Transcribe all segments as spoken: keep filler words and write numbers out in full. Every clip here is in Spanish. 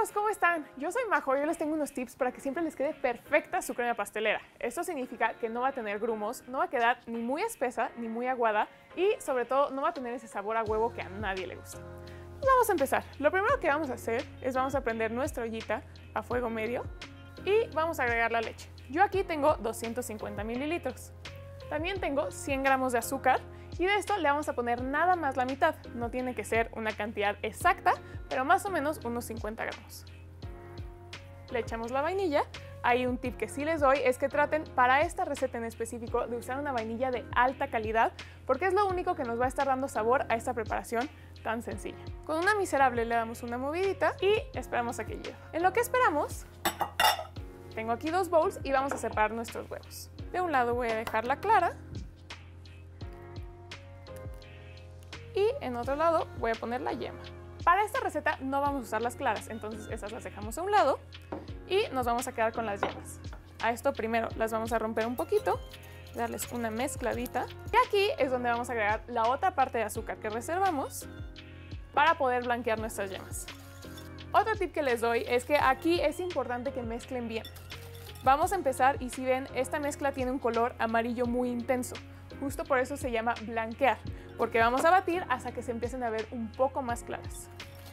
amigos, ¿cómo están? Yo soy Majo y hoy les tengo unos tips para que siempre les quede perfecta su crema pastelera. Esto significa que no va a tener grumos, no va a quedar ni muy espesa ni muy aguada y sobre todo no va a tener ese sabor a huevo que a nadie le gusta. Pues vamos a empezar. Lo primero que vamos a hacer es vamos a prender nuestra ollita a fuego medio y vamos a agregar la leche. Yo aquí tengo doscientos cincuenta mililitros. También tengo cien gramos de azúcar y de esto le vamos a poner nada más la mitad. No tiene que ser una cantidad exacta, pero más o menos unos cincuenta gramos. Le echamos la vainilla. Hay un tip que sí les doy, es que traten para esta receta en específico de usar una vainilla de alta calidad, porque es lo único que nos va a estar dando sabor a esta preparación tan sencilla. Con una miserable le damos una movidita y esperamos a que hierva. En lo que esperamos, tengo aquí dos bowls y vamos a separar nuestros huevos. De un lado voy a dejar la clara y en otro lado voy a poner la yema. Para esta receta no vamos a usar las claras, entonces esas las dejamos a un lado y nos vamos a quedar con las yemas. A esto primero las vamos a romper un poquito, darles una mezcladita y aquí es donde vamos a agregar la otra parte de azúcar que reservamos para poder blanquear nuestras yemas. Otro tip que les doy es que aquí es importante que mezclen bien. Vamos a empezar y si ven, esta mezcla tiene un color amarillo muy intenso. Justo por eso se llama blanquear, porque vamos a batir hasta que se empiecen a ver un poco más claras.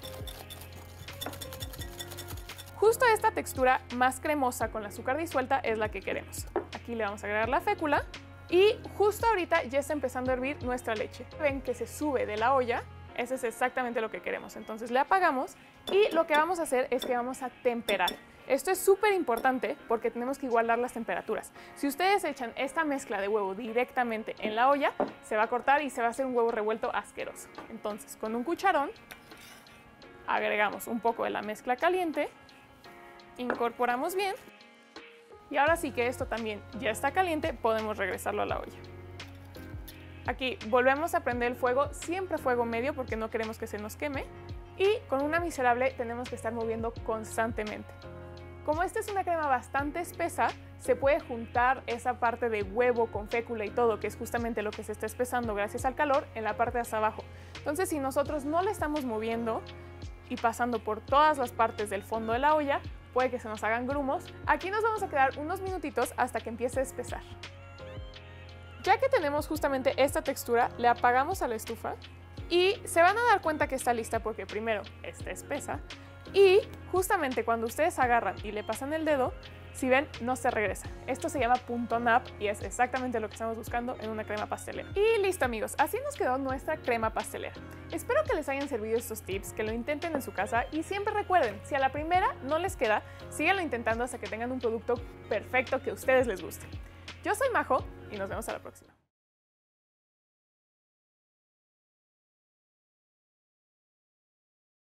Justo esta textura más cremosa con la azúcar disuelta es la que queremos. Aquí le vamos a agregar la fécula y justo ahorita ya está empezando a hervir nuestra leche. Ven que se sube de la olla, eso es exactamente lo que queremos. Entonces le apagamos y lo que vamos a hacer es que vamos a temperar. Esto es súper importante porque tenemos que igualar las temperaturas. Si ustedes echan esta mezcla de huevo directamente en la olla, se va a cortar y se va a hacer un huevo revuelto asqueroso. Entonces, con un cucharón, agregamos un poco de la mezcla caliente, incorporamos bien y ahora sí que esto también ya está caliente, podemos regresarlo a la olla. Aquí volvemos a prender el fuego, siempre fuego medio porque no queremos que se nos queme y con una miserable tenemos que estar moviendo constantemente. Como esta es una crema bastante espesa, se puede juntar esa parte de huevo con fécula y todo, que es justamente lo que se está espesando gracias al calor, en la parte de hasta abajo. Entonces, si nosotros no le estamos moviendo y pasando por todas las partes del fondo de la olla, puede que se nos hagan grumos. Aquí nos vamos a quedar unos minutitos hasta que empiece a espesar. Ya que tenemos justamente esta textura, le apagamos a la estufa y se van a dar cuenta que está lista porque primero está espesa y justamente cuando ustedes agarran y le pasan el dedo, si ven, no se regresa. Esto se llama punto nap y es exactamente lo que estamos buscando en una crema pastelera. Y listo amigos, así nos quedó nuestra crema pastelera. Espero que les hayan servido estos tips, que lo intenten en su casa y siempre recuerden, si a la primera no les queda, síganlo intentando hasta que tengan un producto perfecto que a ustedes les guste. Yo soy Majo y nos vemos a la próxima.